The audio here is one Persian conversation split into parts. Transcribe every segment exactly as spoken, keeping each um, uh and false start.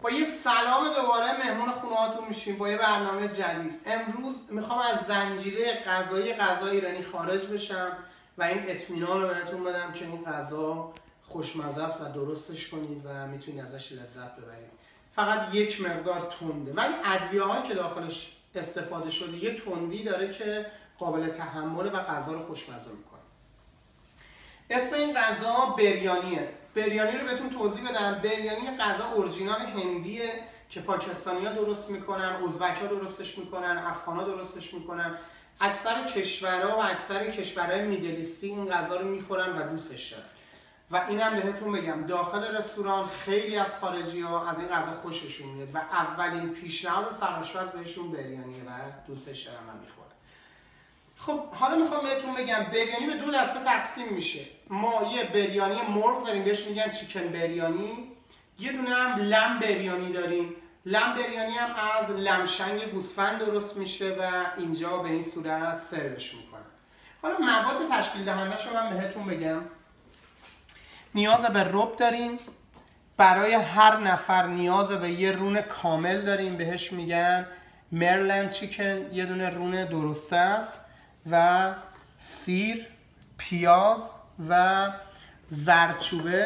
با یه سلام دوباره مهمون خونه هاتون میشیم با یه برنامه جدید. امروز میخوام از زنجیره غذایی غذای ایرانی خارج بشم و این اطمینان رو بهتون بدم که این غذا خوشمزه است و درستش کنید و میتونید ازش لذت ببرید. فقط یک مقدار تنده، ولی ادویه‌هایی که داخلش استفاده شده یه تندی داره که قابل تحمله و غذا رو خوشمزه میکنه. اسم این غذا بریانیه. بریانی رو بهتون توضیح بدم. بریانی غذا اورجینال هندیه که پاکستانی‌ها درست میکنن، ازبک‌ها درستش میکنن، افغان‌ها درستش میکنن. اکثر کشورها و اکثر کشورهای میدلیستی این غذا رو میخورن و دوستش دارن. و اینم بهتون بگم داخل رستوران خیلی از خارجی‌ها از این غذا خوششون میاد و اولین پیشنهاد سرآشپز بهشون بریانیه و دوستش دارن و میخورن. خب حالا میخوام بهتون بگم بریانی به دو دسته تقسیم میشه. ما یه بریانی مرغ داریم بهش میگن چیکن بریانی، یه دونه هم لم بریانی داریم. لم بریانی هم از لمشنگ گوسفند درست میشه و اینجا به این صورت سروش میکنن. حالا مواد تشکیل دهندش رو من بهتون بگم. نیاز به رب داریم، برای هر نفر نیاز به یه رون کامل داریم بهش میگن مرلند چیکن، یه دونه رون درسته است و سیر، پیاز و زردچوبه،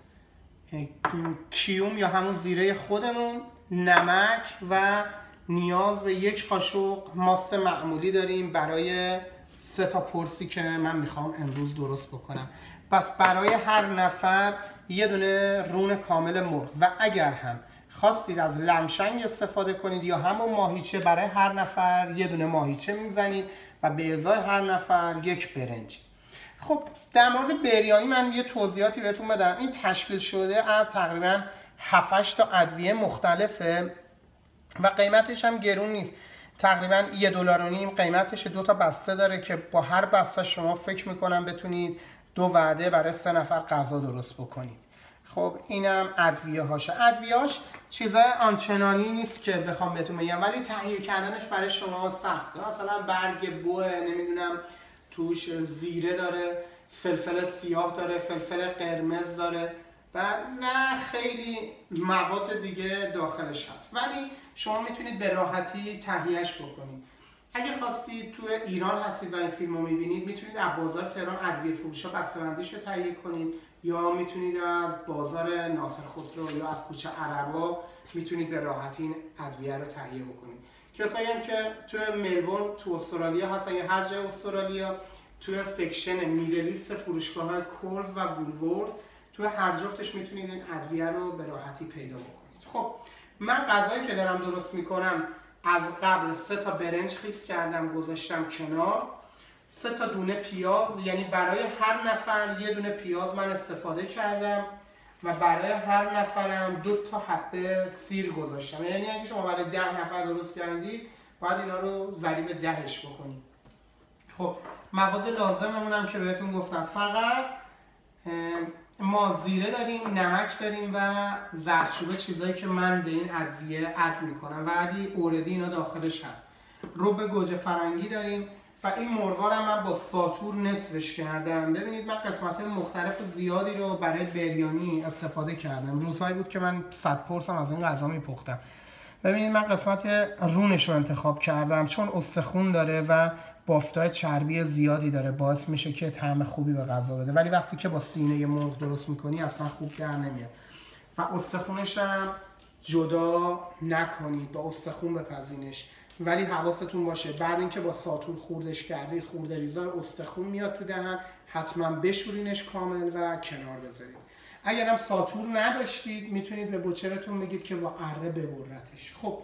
کیوم یا همون زیره خودمون، نمک و نیاز به یک قاشق ماست معمولی داریم برای سه تا پرسی که من میخوام امروز درست بکنم. پس برای هر نفر یه دونه رون کامل مرغ و اگر هم خواستید از لمشنگ استفاده کنید یا همون ماهیچه برای هر نفر یه دونه ماهیچه میزنید و به ازای هر نفر یک برنج. خب در مورد بریانی من یه توضیحاتی بهتون بدم. این تشکیل شده از تقریبا هفت هشت تا ادویه مختلفه و قیمتش هم گرون نیست. تقریبا یه دلار و نیم قیمتش. دو تا بسته داره که با هر بسته شما فکر میکنم بتونید دو وعده برای سه نفر غذا درست بکنید. خب اینم ادویه هاشه. ادویه هاش چیزای آنچنانی نیست که بخوام بهتون بگم، ولی تهیه کردنش برای شما سخته. مثلا برگ بوه، نمیدونم توش زیره داره، فلفل سیاه داره، فلفل قرمز داره و نه خیلی مواد دیگه داخلش هست، ولی شما میتونید به راحتی تهیهش بکنید. اگه خواستید تو ایران هستید و این فیلم رو میبینید میتونید از بازار تهران ادویه فروشا بسته‌بندیش رو تهیه کنید یا میتونید از بازار ناصر خسرو یا از کوچه عربا میتونید به راحتی این ادویه رو تهیه بکنید. کسایی هم که تو ملبورن تو استرالیا هستن یا هر جای استرالیا، تو سکشن میدلیست فروشگاه‌های کورز و وولورث تو هر جفتش میتونید این ادویه رو به راحتی پیدا بکنید. خب من غذایی که دارم درست میکنم از قبل سه تا برنج خیس کردم گذاشتم کنار، سه تا دونه پیاز، یعنی برای هر نفر یه دونه پیاز من استفاده کردم و برای هر نفرم دو تا حبه سیر گذاشتم. یعنی اگه شما برای ده نفر درست کردید باید اینا رو ضریب دهش بکنید. خب مواد لازممون هم که بهتون گفتم، فقط ما زیره داریم، نمک داریم و زردچوبه، چیزایی که من به این ادویه اد میکنم ولی اوردی اینا داخلش هست. رب گوجه فرنگی داریم و این مرغا رو من با ساتور نصفش کردم. ببینید من قسمت مختلف زیادی رو برای بریانی استفاده کردم. روزهایی بود که من صد پرسم از این غذا میپختم. ببینید من قسمت رونش رو انتخاب کردم چون استخون داره و بافتای چربی زیادی داره، باعث میشه که طعم خوبی به غذا بده، ولی وقتی که با سینه مرغ درست میکنی اصلا خوب در نمیاد. و استخونش هم جدا نکنید، با استخون بپزینش، ولی حواستون باشه بعد اینکه با ساتور خوردش کردید خورده ریزای استخون میاد تو دهن، حتما بشورینش کامل و کنار بذارید. اگر هم ساتور نداشتید میتونید به بوچرتون بگید که با اره ببرتش. خب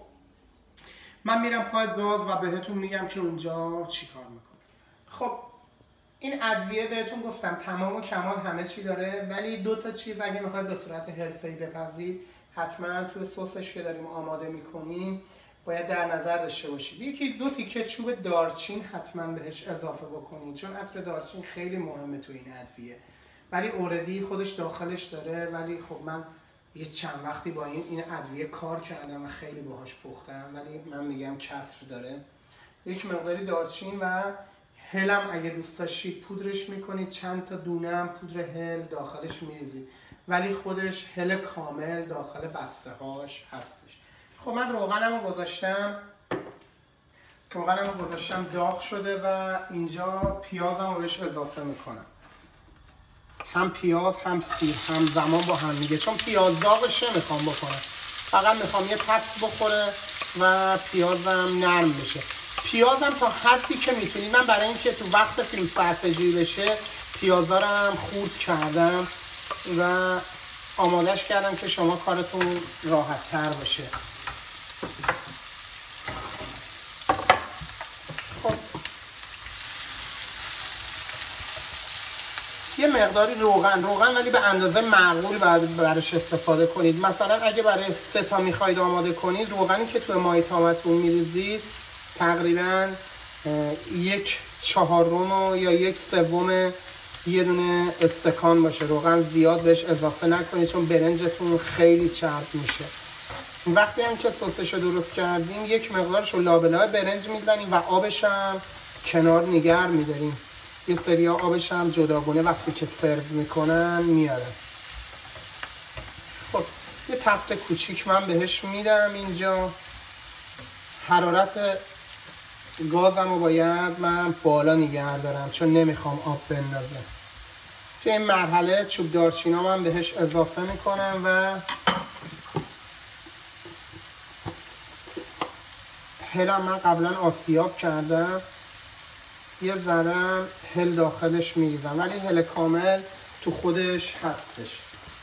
من میرم پای گاز و بهتون میگم که اونجا چی کار میکنه. خب این ادویه بهتون گفتم تمام و کمال همه چی داره، ولی دو تا چیز اگه میخواید به صورت حرفه‌ای بپزید حتما توی سسش که داریم آماده میکنیم باید در نظر داشته باشید. یکی دو تیکه چوب دارچین حتما بهش اضافه بکنید چون عطر دارچین خیلی مهمه تو این ادویه، ولی اوردی خودش داخلش داره، ولی خب من یه چند وقتی با این این ادویه کار کردم و خیلی باهاش پختم، ولی من میگم کسر داره. یک مقداری دارچین و هلم اگه دوست داشتید پودرش میکنید، چند تا دونه هم پودر هل داخلش میریزید. ولی خودش هل کامل داخل بسته هاش هستش. خب من روغنم رو گذاشتم روغنم رو گذاشتم داغ شده و اینجا پیازم رو بهش اضافه میکنم. هم پیاز هم سیر هم زمان با هم دیگه، چون پیاز داغش نمیخوام بکنم، فقط میخوام یه تفت بخوره و پیازم نرم بشه. پیازم تا حدی که میتونید، من برای اینکه تو وقت فیلم صرفه‌جویی بشه پیازارم خورد کردم و آمادش کردم که شما کارتون راحت تر بشه. خب یه مقداری روغن روغن ولی به اندازه معقول باید براش استفاده کنید. مثلا اگه برای سه تا میخواید آماده کنید، روغنی که توی مایتامتون میریزید تقریبا یک چهارم یا یک سوم یه دونه استکان باشه. روغن زیاد بهش اضافه نکنید چون برنجتون خیلی چرب میشه. وقتی هم که سسش رو درست کردیم یک مقدارش رو لابلای برنج میزنیم و آبش هم کنار نگه میداریم. یه سری آبش هم جداگونه وقتی که سرو میکنن میاره. خب یه تفت کوچیک من بهش میدم. اینجا حرارت گازم رو باید من بالا نگه دارم چون نمیخوام آب بندازه. توی این مرحله چوب دارچینا من بهش اضافه میکنم و هلم من قبلا آسیاب کردم، یه ذره هل داخلش میریزم ولی هل کامل تو خودش هستش.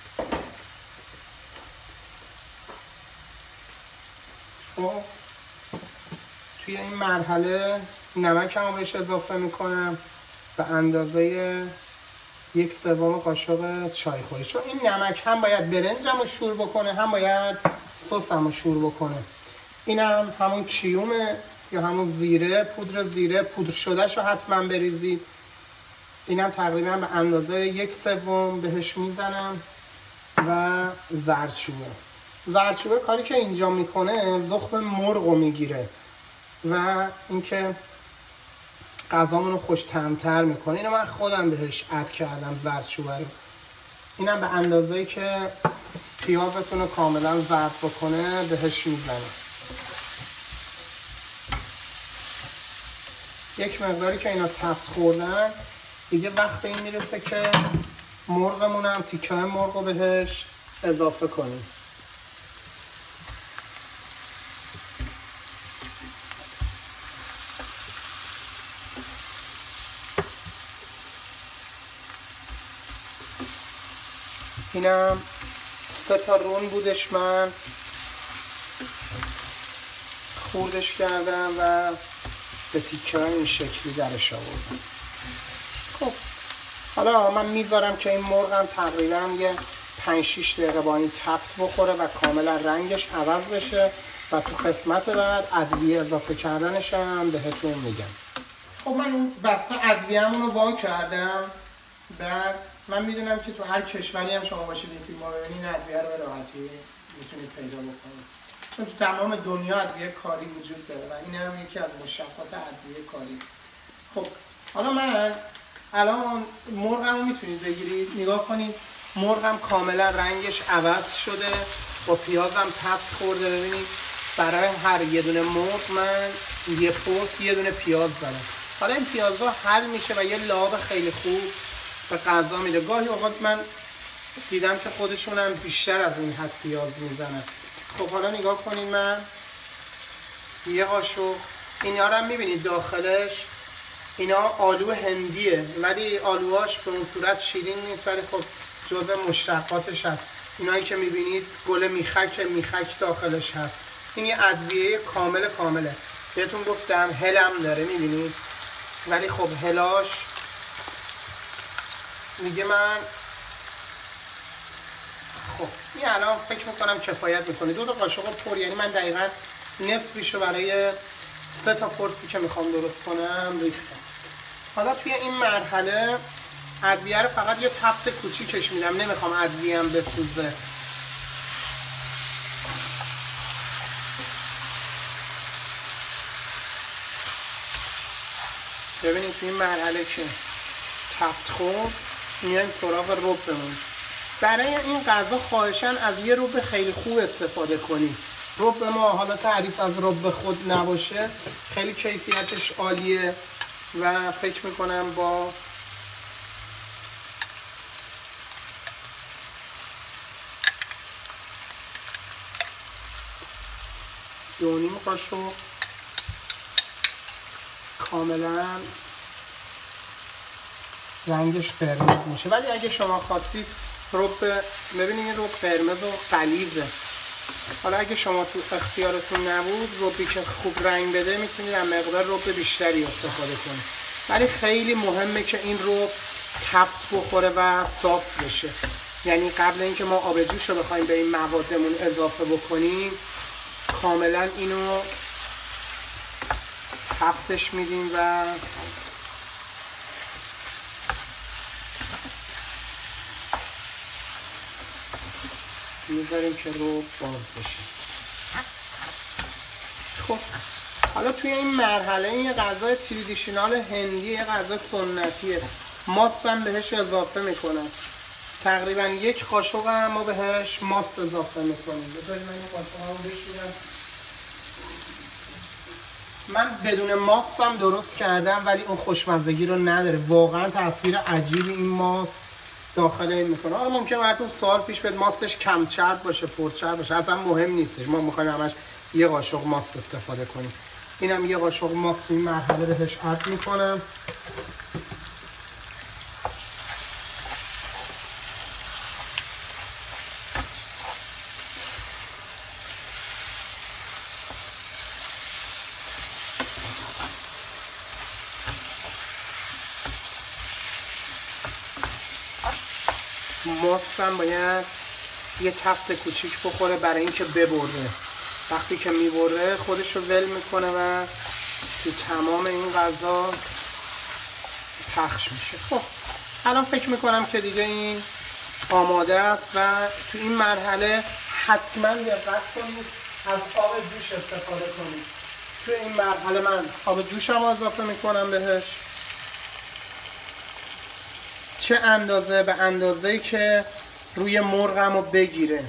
خب توی این مرحله نمکم رو بهش اضافه میکنم به اندازه یک سوم قاشق چای خوری، چون این نمک هم باید برنجم رو شور بکنه هم باید سسم رو شور بکنه. اینم هم همون کیومه یا همون زیره، پودر زیره پودر شدهش رو حتما بریزید. اینم تقریبا به اندازه یک سوم بهش میزنم و زردچوبه. زردچوبه کاری که اینجا میکنه زخم مرغ رو میگیره و اینکه غذامون رو خوش طعم‌تر میکنه. اینو من خودم بهش اد کردم زردچوبه رو. اینم به اندازه‌ای که پیازتون رو کاملا زرد بکنه بهش میزنه. یک مقداری که اینا تفت خوردن دیگه وقت این میرسه که مرغمون هم تیکه مرغ رو بهش اضافه کنیم. اینم سه تا رون بودش، من خوردش کردم و به تیکه این شکلی درش آوردم. خب حالا من میذارم که این مرغم تقریبا یه پنج شش دقیقه با این تفت بخوره و کاملا رنگش عوض بشه و تو قسمت بعد ادویه اضافه کردنش هم بهتون میگم. خب من اون بسته ادویه‌مون رو وا کردم. بعد من میدونم که تو هر کشوری هم شما باشید این فیلم ها ببینید ادویه رو به راحتی میتونید پیدا بکنید، چون تو تمام دنیا ادویه کاری وجود داره و این هم یکی از مشتقات ادویه کاری. خب حالا من الان مرغم رو میتونید بگیرید نگاه کنید، مرغم کاملا رنگش عوض شده، با پیازم تفت خورده. ببینید برای هر یه دونه مرغ من یه پرس یه دونه پیاز دارم. حالا این پیازها حل میشه و یه لعاب خیلی خوب به غذا میده. گاهی اوقات من دیدم که خودشونم بیشتر از این حد پیاز میزنن. خب حالا نگاه کنید، من یه قاشق اینا رو هم میبینید داخلش اینا آلو هندیه ولی آلوهاش به اون صورت شیرین نیست ولی خب جزء مشتقاتش هست. اینایی که میبینید گل میخک میخک داخلش هست. این یه ادویه کامل کامله. بهتون گفتم هلم داره میبینید ولی خب هلاش میگه من خب این الان فکر میکنم کفایت میکنه. دو تا قاشق پر، یعنی من دقیقا نصفیشو برای سه تا پرسی که میخوام درست کنم ریختم. حالا توی این مرحله ادویه رو فقط یه تفت کوچیکش میدم، نمیخوام ادویه هم بسوزه. ببینید توی این مرحله که تفت خورد میایم سراغ ربمون. برای این غذا خواهشاً از یه رب خیلی خوب استفاده کنید. رب ما حالا تعریف از رب خود نباشه، خیلی کیفیتش عالیه و فکر میکنم با دو نیم قاشق کاملا رنگش قرمز میشه. ولی اگه شما خواستید رب، ببینید این رب قرمز و غلیظه، حالا اگه شما تو اختیارتون نبود ربی که خوب رنگ بده میتونید از مقدار رب بیشتری استفاده کنید. ولی خیلی مهمه که این رب تفت بخوره و صاف بشه. یعنی قبل اینکه ما آب جوش رو بخوایم به این موادمون اضافه بکنیم کاملا اینو تفتش میدیم و میذاریم که رو باز بشه. خب حالا توی این مرحله این یه غذای تریدیشنال هندی، یه غذا سنتیه، ماست هم بهش اضافه میکنم. تقریبا یک قاشق هم ما بهش ماست اضافه میکنیم. بذارید من این قاشق رو بشورم. من بدون ماست هم درست کردم ولی اون خوشمزگی رو نداره. واقعا تاثیر عجیبی این ماست داخل این میکنه. حالا ممکنه براتون سوال پیش بیاد ماستش کم چرب باشه، پرچرب باشه، اصلا مهم نیستش. ما میخوایم همش یه قاشق ماست استفاده کنیم. اینم یه قاشق ماست این مرحله بهش اد میکنم. ماست هم باید یه تفت کوچیک بخوره برای اینکه ببره. وقتی که میبره خودش رو ول میکنه و تو تمام این غذا پخش میشه. خب الان فکر میکنم که دیگه این آماده است و تو این مرحله حتما دقت کنید از آب جوش استفاده کنید. تو این مرحله من آب جوشم اضافه میکنم بهش. چه اندازه؟ به اندازه‌ای که روی مرغم رو بگیره.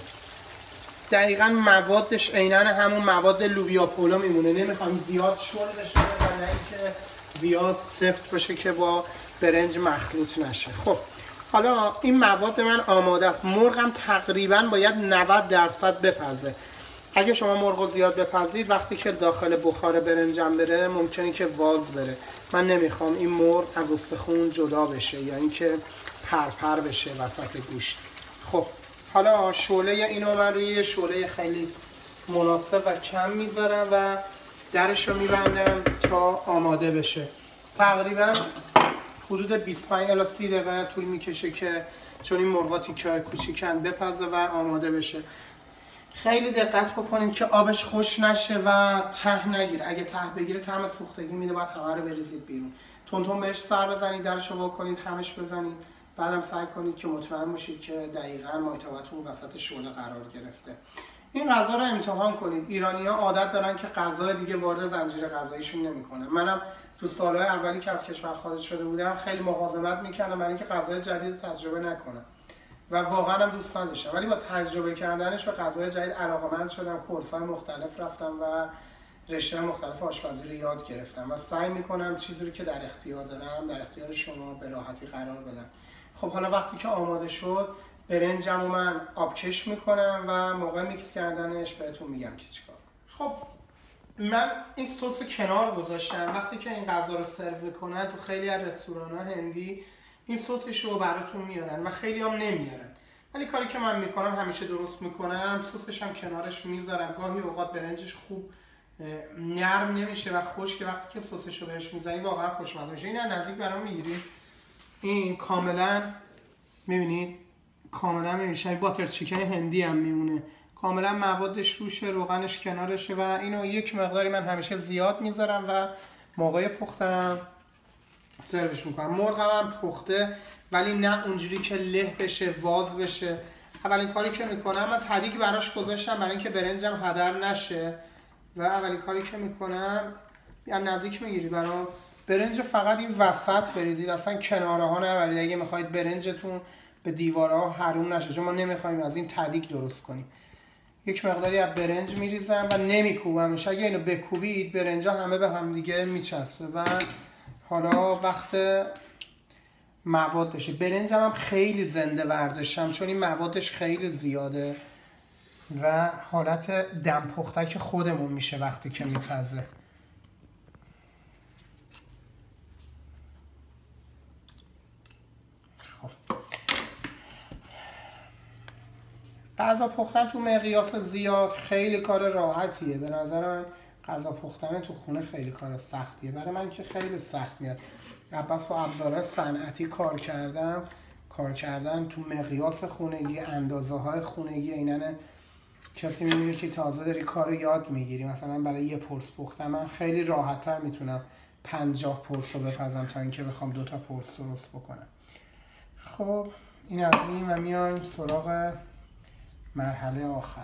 دقیقاً موادش عیناً همون مواد لوبیا پلو میمونه. نمیخوام زیاد شل بشه و نه اینکه زیاد سفت بشه که با برنج مخلوط نشه. خب حالا این مواد من آماده است. مرغم تقریباً باید نود درصد بپزه. اگه شما مرغ رو زیاد بپزید وقتی که داخل بخار برنجم بره ممکنه که واز بره. من نمیخوام این مرغ از استخون جدا بشه یا اینکه پرپر بشه وسط گوشت. خب حالا شعله اینو من روی شعله خیلی مناسب و کم میذارم و درش رو میبندم تا آماده بشه. تقریبا حدود بیست و پنج الی سی دقیقه طول میکشه که چون این مرغا تیکه‌های کوچیکن بپزه و آماده بشه. خیلی دقت بکنید که آبش خوش نشه و ته نگیره. اگه ته بگیره طعم سوختگی میده، باید همه رو بریزید بیرون. تون تون بهش سر بزنید، درش رو وا کنید، همش بزنید. بعدم سعی کنید که مطمئن باشید که دقیقاً مایتابتون وسط شعله قرار گرفته. این غذا رو امتحان کنید. ایرانی‌ها عادت دارن که غذای دیگه وارد زنجیره غذاییشون نمی‌کنن. منم تو سالهای اولی که از کشور خارج شده بودم خیلی مقاومت می‌کردم برای اینکه غذای جدید رو تجربه نکنم. و واقعا هم دوست نداشتم، ولی با تجربه کردنش به غذای جدید علاقه‌مند شدم. کورس‌های مختلف رفتم و رشته مختلف آشپزی رو یاد گرفتم و سعی می‌کنم چیزی رو که در اختیار دارم در اختیار شما به راحتی قرار بدم. خب حالا وقتی که آماده شد برنجم رو من آبکش می‌کنم و موقع میکس کردنش بهتون میگم که چیکار. خب من این سس کنار گذاشتم. وقتی که این غذا رو سرو می‌کنن تو خیلی از رستوران‌ها هندی این سسش رو براتون میارن و خیلی هم نمیارن. ولی کاری که من میکنم همیشه درست میکنم، سسش هم کنارش میذارم. گاهی اوقات برنجش خوب نرم نمیشه و خشک، وقتی که سسش رو بهش میزنید واقعا خوشمزه میشه. این نزدیک برام میگیرید. این کاملا میبینید کاملا میشه باتر چیکن هندی هم میمونه. کاملا موادش روشه، روغنش کنارشه و اینو یک مقداری من همیشه زیاد میذارم و موقع پختم سروش میکنم. مرغم هم پخته ولی نه اونجوری که له بشه، واز بشه. اولین کاری که میکنم من تدیگ براش گذاشتم برای اینکه برنجم هدر نشه و اولین کاری که میکنم یعنی نزدیک میگیری برام برنج فقط این وسط بریزید، اصلا کناره ها نبرید. اگه میخواید برنجتون به دیوارها حروم نشه، چون ما نمیخوایم از این تدیک درست کنیم. یک مقداری از برنج میریزم و نمیکوبمش. اگه اینو بکوبید برنجا همه به هم دیگه میچسبه و حالا وقت موادشه. برنجم هم خیلی زنده ورداشتم چون این موادش خیلی زیاده و حالت دم پختک خودمون میشه وقتی که میپزه. خب غذا پختن تو مقیاس زیاد خیلی کار راحتیه. به نظر من غذا پختن تو خونه خیلی کار سختیه. برای من که خیلی سخت میاد. بس با ابزارهای صنعتی کار کردم، کار کردن تو مقیاس خونگی، اندازه های خونگی، اینن کسی میبینه که تازه داری کارو یاد میگیری. مثلا برای یه پرس پختن من خیلی راحت‌تر میتونم پنجاه پرس رو بپزم تا اینکه بخوام دو تا پرس درست بکنم. خب این از این و میایم سراغ مرحله آخر.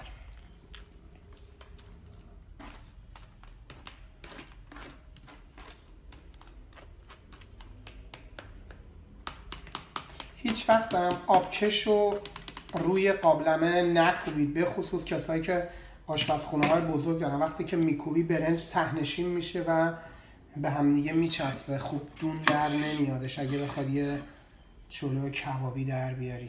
هیچ وقت هم آبکش رو روی قابلمه نکوبید، به خصوص کسایی که آشپزخونه های بزرگ دارن. وقتی که میکوبی برنج تهنشین میشه و به هم دیگه میچسبه، خوب دون در نمیادش اگه بخواد یه چلو کبابی در بیاری.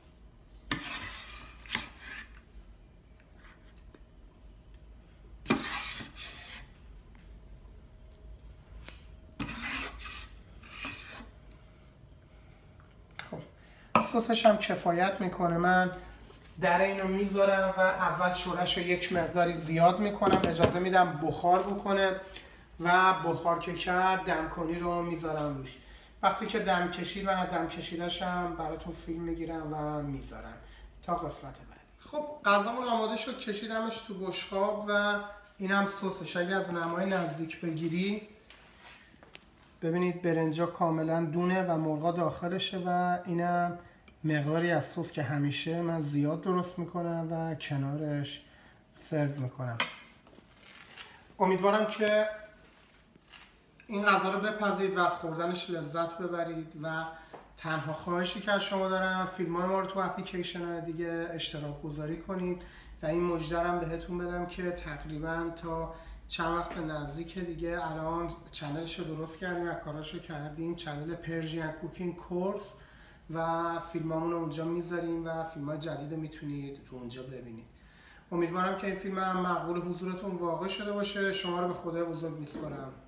سسش هم کفایت میکنه. من در اینو میذارم و اول شورش رو یک مقداری زیاد میکنم، اجازه میدم بخار بکنه و بخار که کرد دمکنی رو میذارم روش. وقتی که دم کشید من دم کشیدش هم براتون فیلم میگیرم و میذارم تا قسمت بعد. خب غذامون آماده شد، کشیدمش تو بشقاب و اینم سسش. اگه از نمای نزدیک بگیری ببینید برنجا کاملا دونه و مرغا داخلشه و اینم مقداری از سس که همیشه من زیاد درست میکنم و کنارش سرو میکنم. امیدوارم که این غذا رو بپزید و از خوردنش لذت ببرید و تنها خواهشی که از شما دارم فیلم های ما رو تو اپلیکیشن های دیگه اشتراک گذاری کنید و این مژده‌ام بهتون بدم که تقریبا تا چند وقت نزدیک دیگه الان چنلش رو درست کردیم و کاراشو کردیم، چنل پرژین کوکینگ کورس و فیلمامون رو اونجا میذاریم و فیلم‌های جدید رو میتونید تو اونجا ببینید. امیدوارم که این فیلم هم مقبول حضورتون واقع شده باشه. شما رو به خدای بزرگ میسپارم.